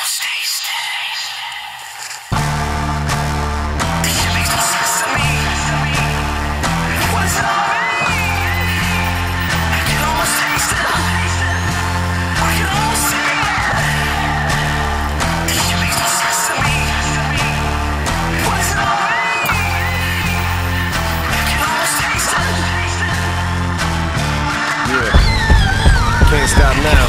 almost taste it. This shit makes no sense to me. What is it all mean? I can almost taste it. I can almost see it. This shit makes no sense to me. What is it all mean? I can almost taste it. Yeah, can't stop now.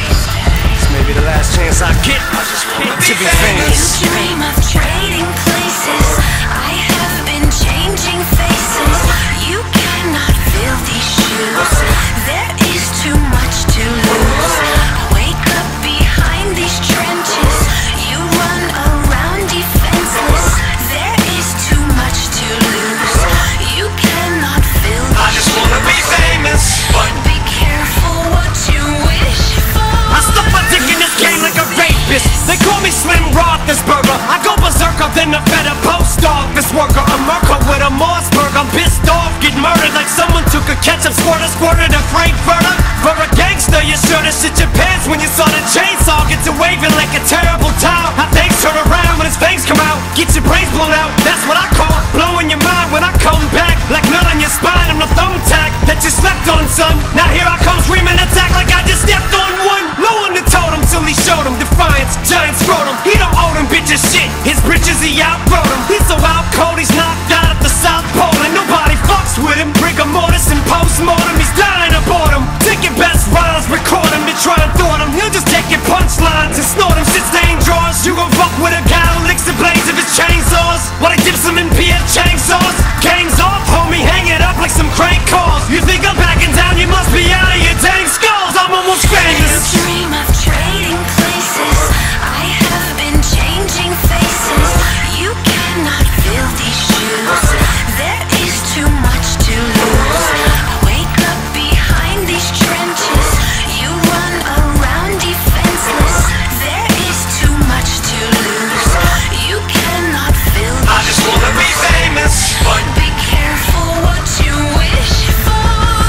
This may be the last chance I get to be famous. You dream of trading places. I have been changing faces. You cannot fill these shoes. There is too much to lose. Wake up behind these trenches. You run around defenseless. There is too much to lose. You cannot fill these I just wanna be famous, but be careful what you wish for. I stuff my dick in this game like a rapist. They call me Slim Roethlisberger. I go berserker than a better post office worker. A murker with a Mossberg. I'm pissed off, get murdered like someone took a ketchup squirted a Frankfurter. For a gangster, you should've shit your pants when you saw the chainsaw get to waving like a terrible towel. How things turn around when his fangs come out. Get your brains blown out, that's what I call blowing your mind when I come back. Like nut on your spine, I'm the thumbtack that you slept on, son. Now here I come screaming attack like I just stepped on one. Low on the totem till he showed him defiance, giant scrotum. He don't owe them bitches shit, his britches he outgrowed him. He's so out cold, he's knocked out at the South Pole and nobody fucks with him. Rigor mortis and post-mortem, he's dying of boredom. Take your best rhymes, record him to try and thwart him. He'll just take your punchlines and snort him, shit stain drawers. You gon' fuck with a guy who licks the blades of his chainsaws while he dips them in P.F. Chang sauce. Gang's off, homie, hang it up like some crank calls. You think I'm backing down, you must be out of your dang skulls. I'm almost famous. You dream of trading places. I have been changing faces. You cannot fill these shoes. There is too much to lose. Wake up behind these trenches. You run around defenseless. There is too much to lose. You cannot fill these I just wanna be famous, but be careful what you wish for.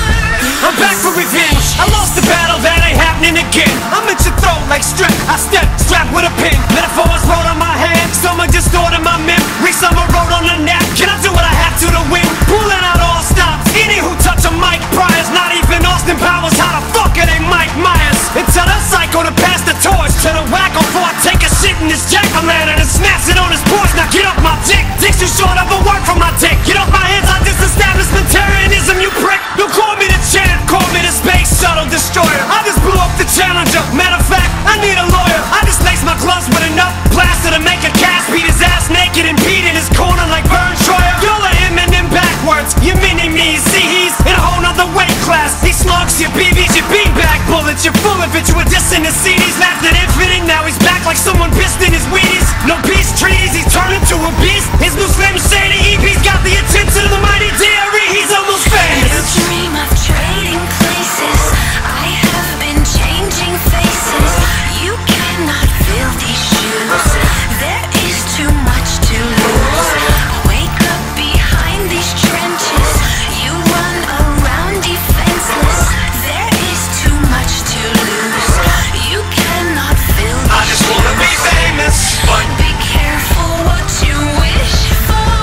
I'm back for revenge. I lost the battle, that ain't happening again. I'm at your throat like strip. I step, strapped with a pin. Metaphors wrote on my hand. Someone distorted my memory. Someone wrote on the napkin. I do what I have to win. Pulling out all stops. Any who touch a mic priors. Not even Austin Powers. How the fuck are they Mike Myers? And tell the psycho to pass the torch to the wacko before I take a shit in this jack-o'-lantern and smash it on his porch. Now get off my dick. Dick's too short of a word from my dick. Get off my hands. I disestablishmentarianism, you prick. Don't call me the champ. Call me the space shuttle destroyer. I just blew up the Challenger. Matter of fact, I need a lawyer. I just laced my gloves with enough plaster to make a cast. Beat his ass naked and beat in his corner like Vern Troyer. Y'all are him and them backwards. You mini-me, see he's in a whole nother weight class. He slugs your BBs, your beanbag bullets. You're full of it, you were dissing his CDs. Laughed at infinite, now he's back like someone pissed in his Wheaties. No beast trees, he's turned into a beast. His new Slim Shady EP's got the attention of the mighty DRE. He's almost famous. You dream of trading places. I have been changing faces. You cannot fill these shoes. There is too much to lose. Wake up behind these trenches. You run around defenseless. There is too much to lose. You cannot fill these I just wanna be famous, but be careful what you wish for.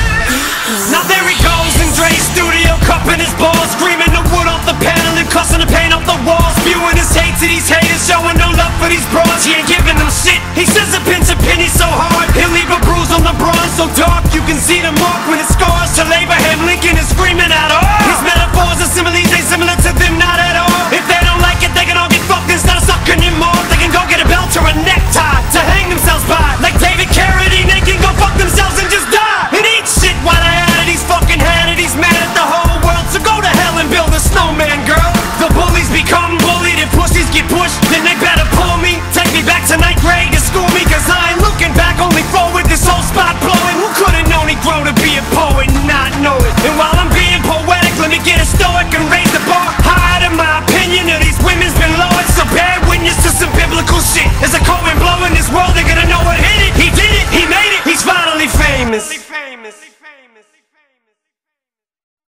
Now there he goes in Dre's studio, cupping his balls, screaming the wood off the panel and cussing the paint off the walls, spewing his hate to these haters, showing no love for these broads. He ain't giving them shit. He says a pinch of penny so hard, he'll leave a bruise on the bronze so dark you can see the mark when it scars. Till Abraham Lincoln is screaming out, oh! His metaphors and similes ain't similar to them, not at all. If they don't like it, they can all get fucked instead of sucking him off. They can go get a belt or a necktie to hang themselves by, like David Carradine. They can go fuck themselves and just die and eat shit while I add it. He's fucking had it. He's mad at the whole world, so go to hell and build a snowman, girl. The bullies become bullied and pussies get pushed. Then they better pull me, take me back to ninth grade to school me, cause I ain't looking back, only forward. This whole spot blowing. Who could've known he'd grow to be a poet and not know it? And while I'm being poetic, let me get a stoic and raise